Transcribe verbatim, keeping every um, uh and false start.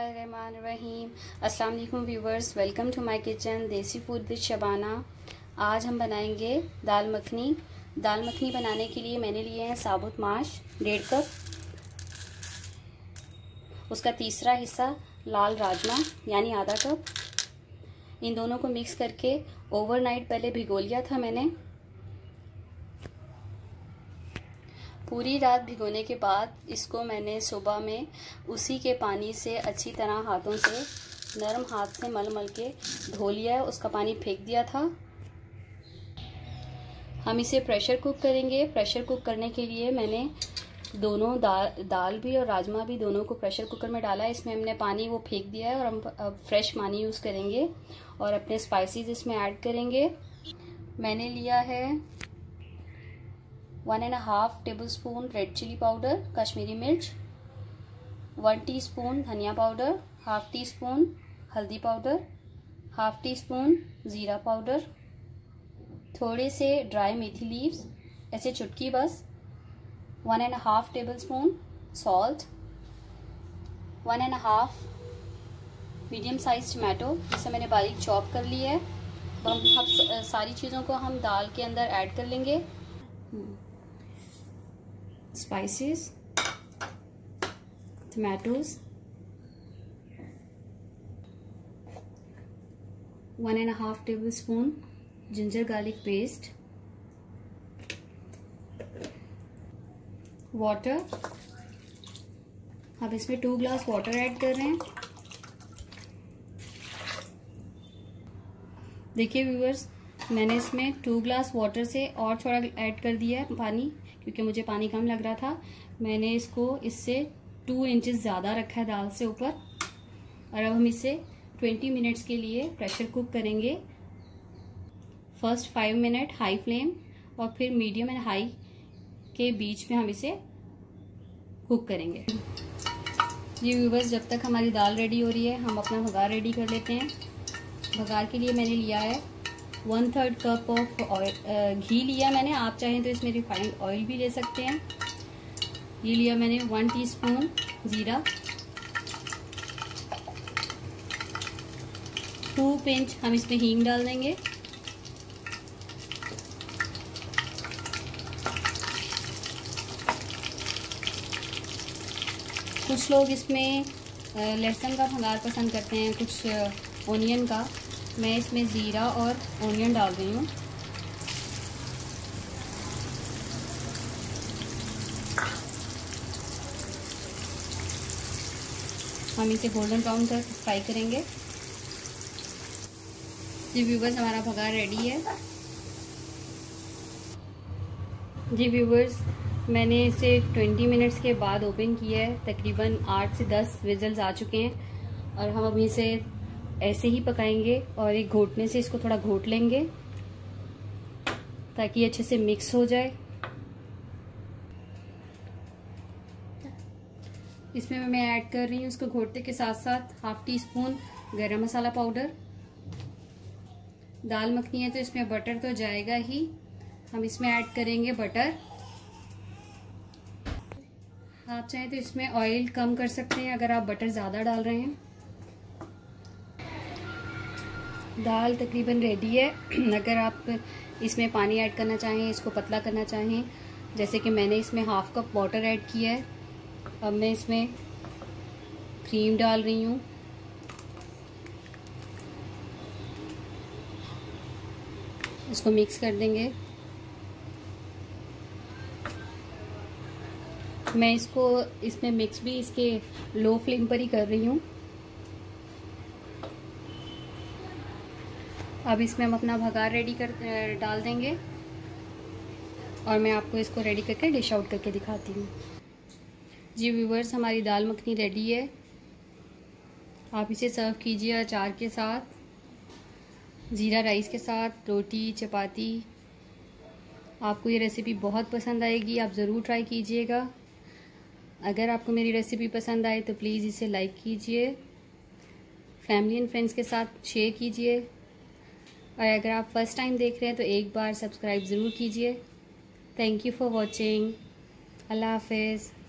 बिस्मिल्लाहिर्रहमानिर्रहीम। अस्सलाम वालेकुम viewers, welcome to my kitchen desi food with Shabana. आज हम बनाएंगे दाल मखनी। दाल मखनी बनाने के लिए मैंने लिए हैं साबुत माश डेढ़ कप, उसका तीसरा हिस्सा लाल राजमा यानी आधा कप। इन दोनों को मिक्स करके ओवरनाइट पहले भिगो लिया था मैंने। पूरी रात भिगोने के बाद इसको मैंने सुबह में उसी के पानी से अच्छी तरह हाथों से नरम हाथ से मल मल के धो लिया है, उसका पानी फेंक दिया था। हम इसे प्रेशर कुक करेंगे। प्रेशर कुक करने के लिए मैंने दोनों दाल दाल भी और राजमा भी दोनों को प्रेशर कुकर में डाला है। इसमें हमने पानी वो फेंक दिया है और हम अब फ्रेश पानी यूज़ करेंगे और अपने स्पाइसेस इसमें ऐड करेंगे। मैंने लिया है one and half tablespoon red chilli powder Kashmiri मिर्च, वन टीस्पून धनिया पाउडर, हाफ टी स्पून हल्दी पाउडर, हाफ टी स्पून ज़ीरा पाउडर, थोड़े से ड्राई मेथी लीव्स ऐसे चुटकी बस, one and half tablespoon salt, one and half medium size tomato जिसे मैंने बारीक चॉप कर ली है। हम हम सारी चीज़ों को हम दाल के अंदर ऐड कर लेंगे। Spices, tomatoes, one and half tablespoon ginger garlic paste, water. अब इसमें टू ग्लास वाटर ऐड कर रहे हैं। देखिए व्यूअर्स, मैंने इसमें टू ग्लास वाटर से और थोड़ा ऐड कर दिया है पानी, क्योंकि मुझे पानी कम लग रहा था। मैंने इसको इससे टू इंचेस ज़्यादा रखा है दाल से ऊपर। और अब हम इसे ट्वेंटी मिनट्स के लिए प्रेशर कुक करेंगे। First five minute high flame और फिर मीडियम एंड हाई के बीच में हम इसे कुक करेंगे। ये व्यूअर्स, जब तक हमारी दाल रेडी हो रही है हम अपना भगार रेडी कर लेते हैं। भगार के लिए मैंने लिया है one third cup of oil घी लिया मैंने। आप चाहें तो इसमें रिफाइंड ऑयल भी ले सकते हैं। ये लिया मैंने वन टीस्पून जीरा, टू पिंच हम इसमें हींग डाल देंगे, कुछ लोग इसमें लहसुन का भंगार पसंद करते हैं, कुछ ओनियन का। मैं इसमें ज़ीरा और ओनियन डाल रही हूँ। हम इसे गोल्डन ब्राउन तक फ्राई करेंगे। जी व्यूवर्स, हमारा भगार रेडी है। जी व्यूवर्स, मैंने इसे ट्वेंटी मिनट्स के बाद ओपन किया है। तकरीबन आठ से दस विजल्स आ चुके हैं और हम अभी इसे ऐसे ही पकाएंगे और एक घोटने से इसको थोड़ा घोट लेंगे ताकि अच्छे से मिक्स हो जाए। इसमें मैं ऐड कर रही हूँ इसको घोटते के साथ साथ हाफ टी स्पून गरम मसाला पाउडर। दाल मखनी है तो इसमें बटर तो जाएगा ही, हम इसमें ऐड करेंगे बटर। आप चाहें तो इसमें ऑयल कम कर सकते हैं अगर आप बटर ज़्यादा डाल रहे हैं। दाल तकरीबन रेडी है। अगर आप इसमें पानी ऐड करना चाहें, इसको पतला करना चाहें, जैसे कि मैंने इसमें हाफ कप वाटर ऐड किया है। अब मैं इसमें क्रीम डाल रही हूँ। इसको मिक्स कर देंगे। मैं इसको इसमें मिक्स भी इसके लो फ्लेम पर ही कर रही हूँ। अब इसमें हम अपना भगार रेडी कर डाल देंगे और मैं आपको इसको रेडी करके डिश आउट करके दिखाती हूँ। जी व्यूवर्स, हमारी दाल मखनी रेडी है। आप इसे सर्व कीजिए अचार के साथ, ज़ीरा राइस के साथ, रोटी, चपाती। आपको ये रेसिपी बहुत पसंद आएगी, आप ज़रूर ट्राई कीजिएगा। अगर आपको मेरी रेसिपी पसंद आए तो प्लीज़ इसे लाइक कीजिए, फैमिली एंड फ्रेंड्स के साथ शेयर कीजिए और अगर आप फर्स्ट टाइम देख रहे हैं तो एक बार सब्सक्राइब ज़रूर कीजिए। Thank you for watching. अल्लाह हाफिज़।